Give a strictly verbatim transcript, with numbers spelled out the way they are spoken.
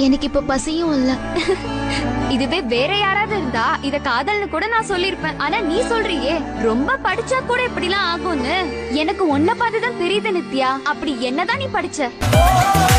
எனக்கு இப்ப பசியும் இல்ல. இதுவே வேற யாராவது இருந்தா இத காதல்னு கூட நான் சொல்லிருப்பேன். ஆனா நீ சொல்றியே ரொம்ப படிச்சா கூட இப்படிலாம் ஆகும்னு. எனக்கு உன்ன பார்த்துதான் தெரியுது நித்யா. அப்படி என்னதான் நீ படிச்ச?